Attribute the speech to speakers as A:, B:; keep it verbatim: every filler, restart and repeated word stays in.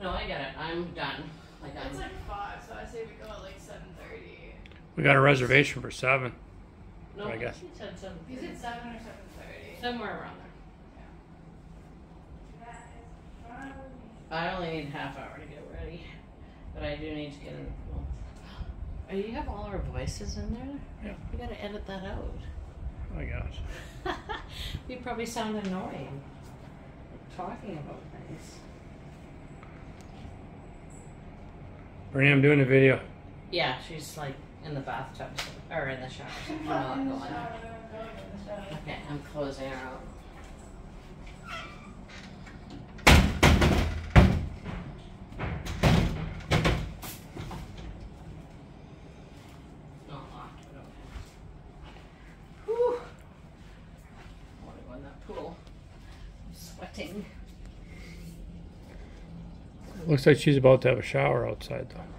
A: No, I get it. I'm done. Like
B: It's
A: I'm...
B: like five, so I say we go at like seven thirty.
C: We got a reservation for seven.
A: No,
C: I guess.
A: He said seven.
B: You said seven or seven thirty.
A: Somewhere around there. I only need half hour to get ready, but I do need to get in the pool. Oh, you have all our voices in there?
C: Yeah.
A: You gotta edit that out.
C: Oh my gosh.
A: You probably sound annoying talking about things.
C: Bernie, I'm doing a video.
A: Yeah, she's like in the bathtub so, or in the shower. So I'm not
B: In the
A: going there.
B: shower, I'm going in the shower.
A: Okay, I'm closing her out. Not locked, but okay. Whew. I want to go in that pool. I'm sweating.
C: Looks like she's about to have a shower outside though.